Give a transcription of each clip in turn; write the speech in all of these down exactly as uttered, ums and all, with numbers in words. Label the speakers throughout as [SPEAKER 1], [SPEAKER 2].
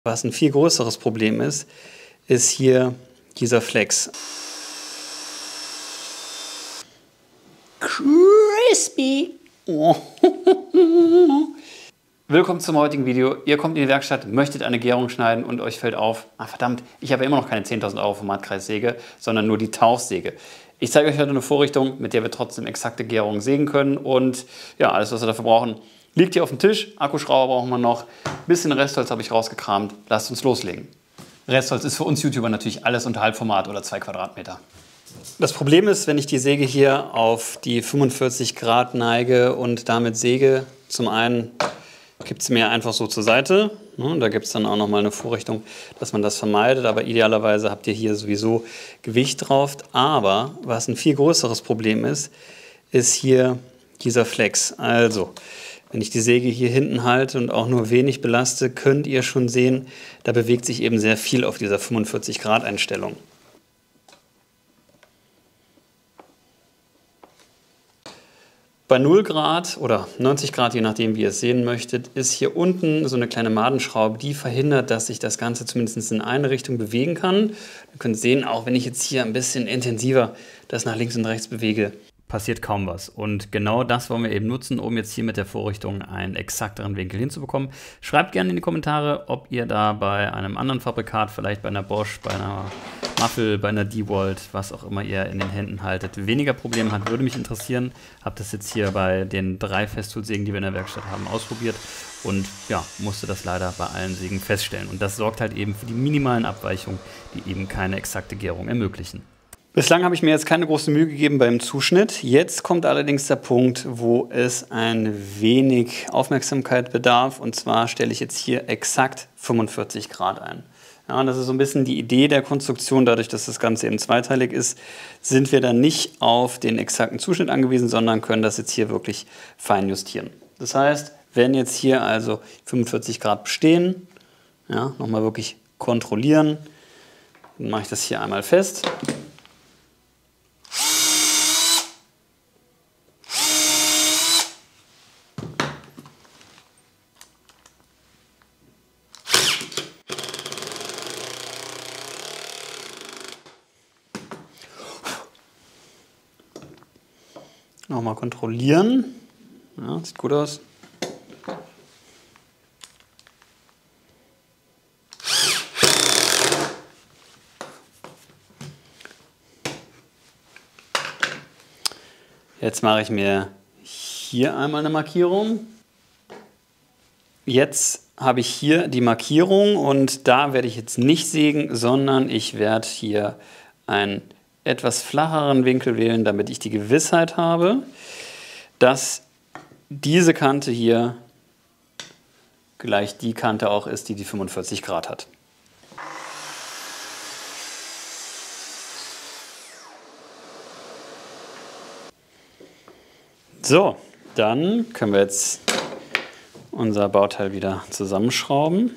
[SPEAKER 1] Was ein viel größeres Problem ist, ist hier dieser Flex. Crispy! Oh. Willkommen zum heutigen Video. Ihr kommt in die Werkstatt, möchtet eine Gärung schneiden und euch fällt auf, ah verdammt, ich habe ja immer noch keine zehntausend Euro Formatkreissäge, sondern nur die Tauchsäge. Ich zeige euch heute eine Vorrichtung, mit der wir trotzdem exakte Gärungen sägen können und ja, alles was wir dafür brauchen, liegt hier auf dem Tisch. Akkuschrauber brauchen wir noch, ein bisschen Restholz habe ich rausgekramt. Lasst uns loslegen. Restholz ist für uns YouTuber natürlich alles unter Halbformat oder zwei Quadratmeter. Das Problem ist, wenn ich die Säge hier auf die fünfundvierzig Grad neige und damit säge, zum einen gibt es mir einfach so zur Seite. Da gibt es dann auch noch mal eine Vorrichtung, dass man das vermeidet. Aber idealerweise habt ihr hier sowieso Gewicht drauf. Aber was ein viel größeres Problem ist, ist hier dieser Flex. Also, wenn ich die Säge hier hinten halte und auch nur wenig belaste, könnt ihr schon sehen, da bewegt sich eben sehr viel auf dieser fünfundvierzig Grad Einstellung. Bei null Grad oder neunzig Grad, je nachdem wie ihr es sehen möchtet, ist hier unten so eine kleine Madenschraube, die verhindert, dass sich das Ganze zumindest in eine Richtung bewegen kann. Ihr könnt sehen, auch wenn ich jetzt hier ein bisschen intensiver das nach links und rechts bewege, passiert kaum was. Und genau das wollen wir eben nutzen, um jetzt hier mit der Vorrichtung einen exakteren Winkel hinzubekommen. Schreibt gerne in die Kommentare, ob ihr da bei einem anderen Fabrikat, vielleicht bei einer Bosch, bei einer Maffel, bei einer DeWalt, was auch immer ihr in den Händen haltet, weniger Probleme hat, würde mich interessieren. Habe das jetzt hier bei den drei Festoolsägen, die wir in der Werkstatt haben, ausprobiert und ja, musste das leider bei allen Sägen feststellen. Und das sorgt halt eben für die minimalen Abweichungen, die eben keine exakte Gärung ermöglichen. Bislang habe ich mir jetzt keine große Mühe gegeben beim Zuschnitt. Jetzt kommt allerdings der Punkt, wo es ein wenig Aufmerksamkeit bedarf. Und zwar stelle ich jetzt hier exakt fünfundvierzig Grad ein. Ja, und das ist so ein bisschen die Idee der Konstruktion. Dadurch, dass das Ganze eben zweiteilig ist, sind wir dann nicht auf den exakten Zuschnitt angewiesen, sondern können das jetzt hier wirklich fein justieren. Das heißt, wenn jetzt hier also fünfundvierzig Grad bestehen, ja, nochmal wirklich kontrollieren, dann mache ich das hier einmal fest. Nochmal kontrollieren. Ja, sieht gut aus. Jetzt mache ich mir hier einmal eine Markierung. Jetzt habe ich hier die Markierung und da werde ich jetzt nicht sägen, sondern ich werde hier ein etwas flacheren Winkel wählen, damit ich die Gewissheit habe, dass diese Kante hier gleich die Kante auch ist, die die fünfundvierzig Grad hat. So, dann können wir jetzt unser Bauteil wieder zusammenschrauben.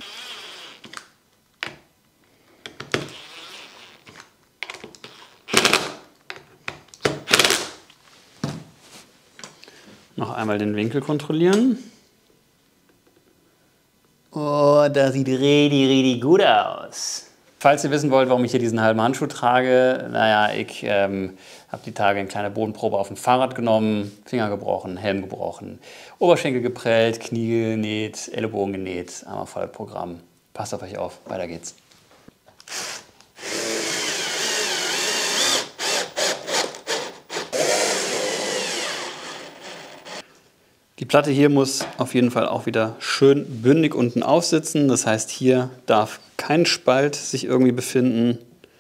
[SPEAKER 1] Noch einmal den Winkel kontrollieren. Oh, das sieht richtig, richtig gut aus. Falls ihr wissen wollt, warum ich hier diesen halben Handschuh trage, naja, ich ähm, habe die Tage eine kleine Bodenprobe auf dem Fahrrad genommen, Finger gebrochen, Helm gebrochen, Oberschenkel geprellt, Knie genäht, Ellenbogen genäht, einmal voll Programm. Passt auf euch auf, weiter geht's. Die Platte hier muss auf jeden Fall auch wieder schön bündig unten aufsitzen. Das heißt, hier darf kein Spalt sich irgendwie befinden.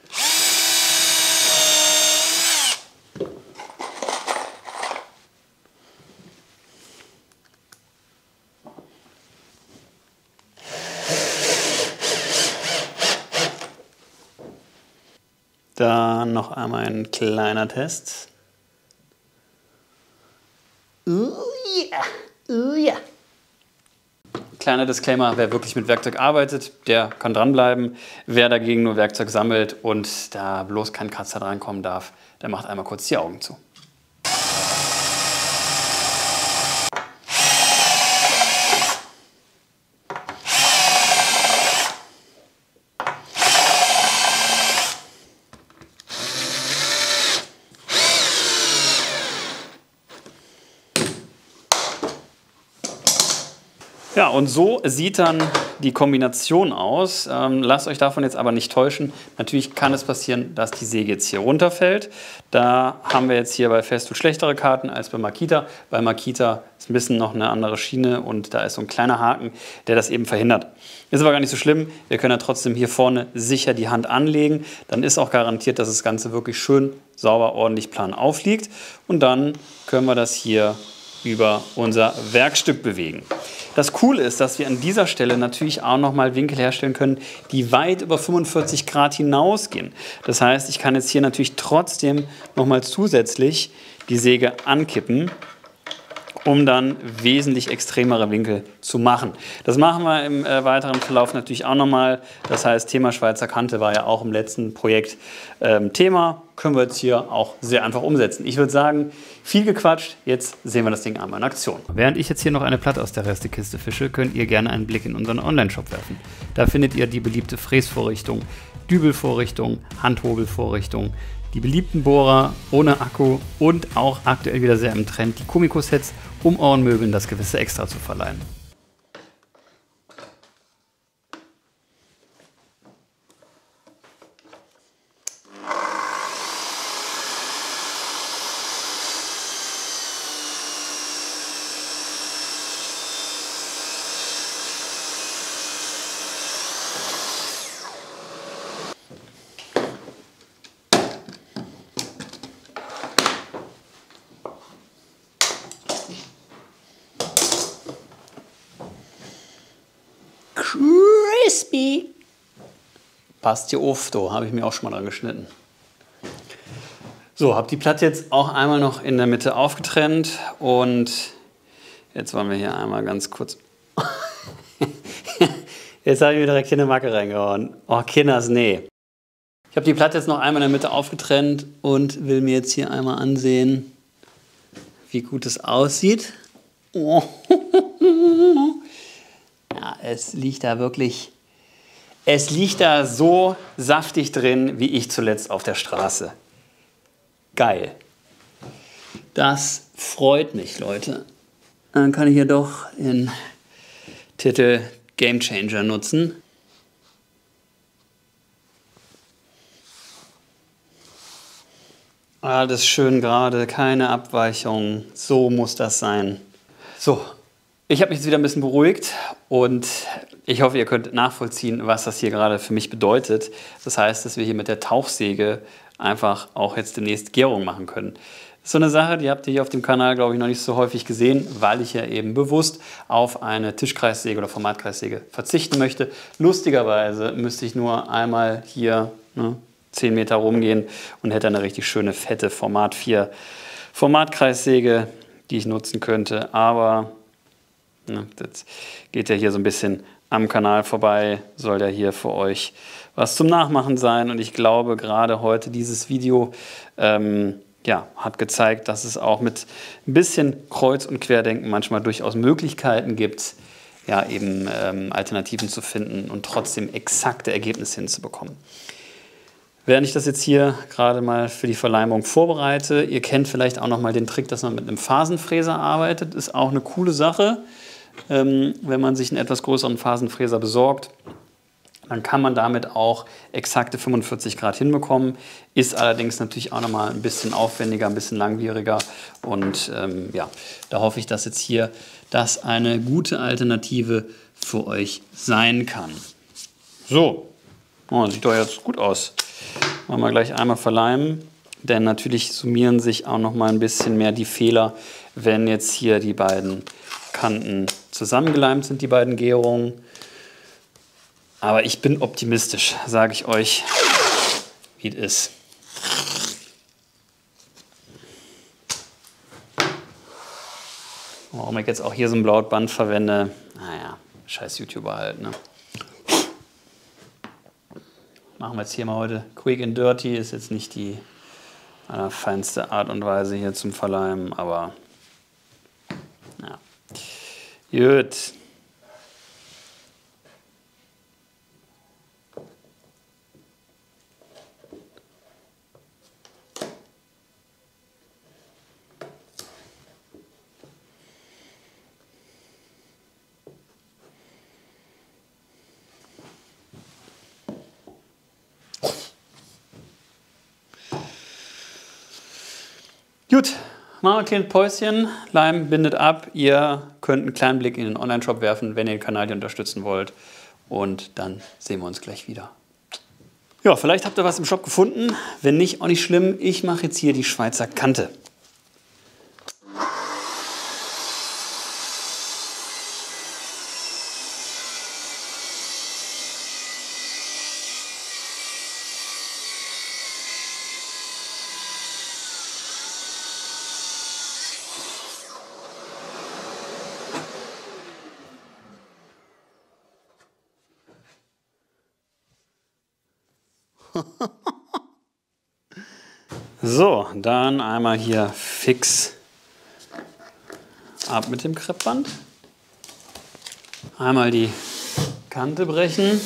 [SPEAKER 1] Dann noch einmal ein kleiner Test. Uh, yeah. Uh, yeah. Kleiner Disclaimer, wer wirklich mit Werkzeug arbeitet, der kann dranbleiben. Wer dagegen nur Werkzeug sammelt und da bloß kein Kratzer drankommen darf, der macht einmal kurz die Augen zu. Ja, und so sieht dann die Kombination aus. Ähm, lasst euch davon jetzt aber nicht täuschen. Natürlich kann es passieren, dass die Säge jetzt hier runterfällt. Da haben wir jetzt hier bei Festool schlechtere Karten als bei Makita. Bei Makita ist ein bisschen noch eine andere Schiene und da ist so ein kleiner Haken, der das eben verhindert. Ist aber gar nicht so schlimm. Wir können ja trotzdem hier vorne sicher die Hand anlegen. Dann ist auch garantiert, dass das Ganze wirklich schön sauber, ordentlich, plan aufliegt. Und dann können wir das hier über unser Werkstück bewegen. Das Coole ist, dass wir an dieser Stelle natürlich auch nochmal Winkel herstellen können, die weit über fünfundvierzig Grad hinausgehen. Das heißt, ich kann jetzt hier natürlich trotzdem nochmal zusätzlich die Säge ankippen, um dann wesentlich extremere Winkel zu machen. Das machen wir im äh, weiteren Verlauf natürlich auch nochmal. Das heißt, Thema Schweizer Kante war ja auch im letzten Projekt ähm, Thema. Können wir jetzt hier auch sehr einfach umsetzen. Ich würde sagen, viel gequatscht, jetzt sehen wir das Ding einmal in Aktion. Während ich jetzt hier noch eine Platte aus der Restekiste fische, könnt ihr gerne einen Blick in unseren Online-Shop werfen. Da findet ihr die beliebte Fräsvorrichtung, Dübelvorrichtung, Handhobelvorrichtung, die beliebten Bohrer ohne Akku und auch aktuell wieder sehr im Trend die Kumiko-Sets, um euren Möbeln das gewisse Extra zu verleihen. Crispy. Passt hier auf, da habe ich mir auch schon mal dran geschnitten. So, habe die Platte jetzt auch einmal noch in der Mitte aufgetrennt und jetzt wollen wir hier einmal ganz kurz... Jetzt habe ich mir direkt hier eine Macke reingehauen. Oh, Kinders, nee. Ich habe die Platte jetzt noch einmal in der Mitte aufgetrennt und will mir jetzt hier einmal ansehen, wie gut es aussieht. Oh. Ja, es liegt da wirklich, es liegt da so saftig drin, wie ich zuletzt auf der Straße. Geil. Das freut mich, Leute. Dann kann ich hier doch den Titel Game Changer nutzen. Alles schön gerade, keine Abweichung. So muss das sein. So. Ich habe mich jetzt wieder ein bisschen beruhigt und ich hoffe, ihr könnt nachvollziehen, was das hier gerade für mich bedeutet. Das heißt, dass wir hier mit der Tauchsäge einfach auch jetzt demnächst Gärung machen können. Das ist so eine Sache, die habt ihr hier auf dem Kanal, glaube ich, noch nicht so häufig gesehen, weil ich ja eben bewusst auf eine Tischkreissäge oder Formatkreissäge verzichten möchte. Lustigerweise müsste ich nur einmal hier ne, zehn Meter rumgehen und hätte eine richtig schöne, fette Format vier Formatkreissäge, die ich nutzen könnte, aber... Das geht ja hier so ein bisschen am Kanal vorbei, soll ja hier für euch was zum Nachmachen sein. Und ich glaube, gerade heute dieses Video ähm, ja, hat gezeigt, dass es auch mit ein bisschen Kreuz- und Querdenken manchmal durchaus Möglichkeiten gibt, ja, eben ähm, Alternativen zu finden und trotzdem exakte Ergebnisse hinzubekommen. Während ich das jetzt hier gerade mal für die Verleimung vorbereite, ihr kennt vielleicht auch noch mal den Trick, dass man mit einem Phasenfräser arbeitet, ist auch eine coole Sache. Ähm, wenn man sich einen etwas größeren Phasenfräser besorgt, dann kann man damit auch exakte fünfundvierzig Grad hinbekommen. Ist allerdings natürlich auch nochmal ein bisschen aufwendiger, ein bisschen langwieriger. Und ähm, ja, da hoffe ich, dass jetzt hier das eine gute Alternative für euch sein kann. So, oh, sieht doch jetzt gut aus. Machen wir gleich einmal verleimen, denn natürlich summieren sich auch noch mal ein bisschen mehr die Fehler, wenn jetzt hier die beiden Kanten zusammengeleimt sind, die beiden Gärungen. Aber ich bin optimistisch, sage ich euch, wie es ist. Warum ich jetzt auch hier so ein blaues Band verwende, naja, scheiß YouTuber halt, ne? Machen wir jetzt hier mal heute quick and dirty, ist jetzt nicht die allerfeinste Art und Weise hier zum Verleimen, aber ja. Gut. Gut, machen wir ein kleines Päuschen. Leim bindet ab. Ihr könnt einen kleinen Blick in den Online-Shop werfen, wenn ihr den Kanal hier unterstützen wollt. Und dann sehen wir uns gleich wieder. Ja, vielleicht habt ihr was im Shop gefunden. Wenn nicht, auch nicht schlimm. Ich mache jetzt hier die Schweizer Kante. So, dann einmal hier fix ab mit dem Kreppband. Einmal die Kante brechen.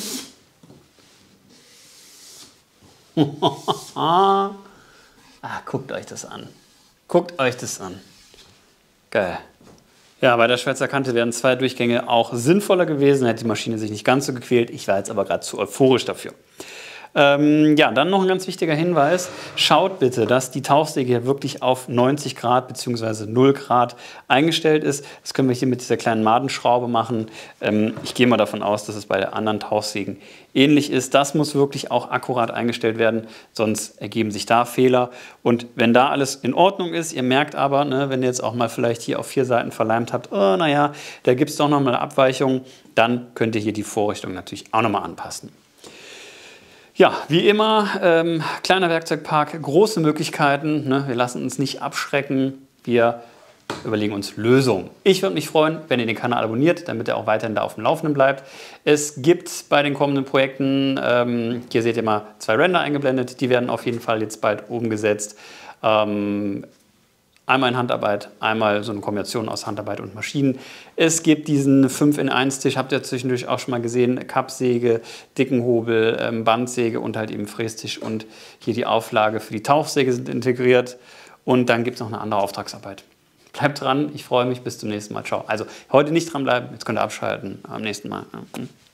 [SPEAKER 1] Ah, guckt euch das an. Guckt euch das an. Geil. Ja, bei der Schweizer Kante wären zwei Durchgänge auch sinnvoller gewesen, hätte die Maschine sich nicht ganz so gequält. Ich war jetzt aber gerade zu euphorisch dafür. Ähm, ja, dann noch ein ganz wichtiger Hinweis. Schaut bitte, dass die Tauchsäge hier wirklich auf neunzig Grad bzw. null Grad eingestellt ist. Das können wir hier mit dieser kleinen Madenschraube machen. Ähm, ich gehe mal davon aus, dass es bei den anderen Tauchsägen ähnlich ist. Das muss wirklich auch akkurat eingestellt werden, sonst ergeben sich da Fehler. Und wenn da alles in Ordnung ist, ihr merkt aber, ne, wenn ihr jetzt auch mal vielleicht hier auf vier Seiten verleimt habt, oh, naja, da gibt es doch noch mal eine Abweichung, dann könnt ihr hier die Vorrichtung natürlich auch noch mal anpassen. Ja, wie immer, ähm, kleiner Werkzeugpark, große Möglichkeiten. Ne? Wir lassen uns nicht abschrecken. Wir überlegen uns Lösungen. Ich würde mich freuen, wenn ihr den Kanal abonniert, damit er auch weiterhin da auf dem Laufenden bleibt. Es gibt bei den kommenden Projekten, ähm, hier seht ihr mal zwei Render eingeblendet, die werden auf jeden Fall jetzt bald umgesetzt. Ähm, Einmal in Handarbeit, einmal so eine Kombination aus Handarbeit und Maschinen. Es gibt diesen fünf in eins Tisch, habt ihr zwischendurch auch schon mal gesehen, Kappsäge, dicken Hobel, ähm, Bandsäge und halt eben Frästisch und hier die Auflage für die Tauchsäge sind integriert. Und dann gibt es noch eine andere Auftragsarbeit. Bleibt dran, ich freue mich, bis zum nächsten Mal. Ciao. Also heute nicht dranbleiben, jetzt könnt ihr abschalten, am nächsten Mal. Ja.